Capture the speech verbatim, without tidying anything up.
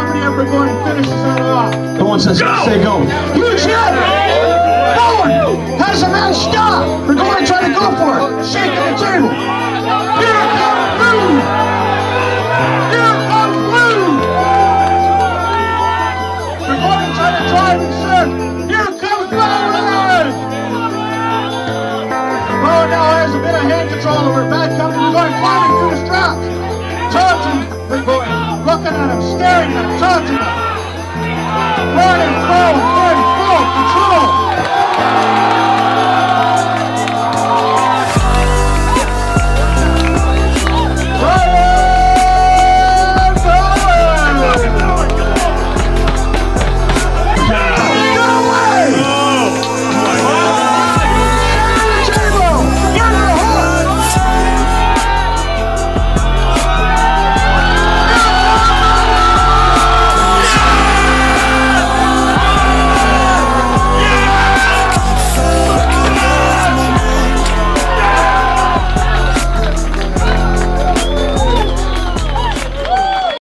company up for Bowen and finishes it off. Bowen says, say go. Huge hit! Bowen has a man stop. We're going to try to go for it. Shaking the table. Here comes Blue! Here comes Blue! We're going to try to drive and surf. Here comes Bowen! Bowen now has a bit of hand control over bad company. We're going climbing through the straps. Taunting the Bowen. Looking at him, staring at him, taunting him. Running, Bowen.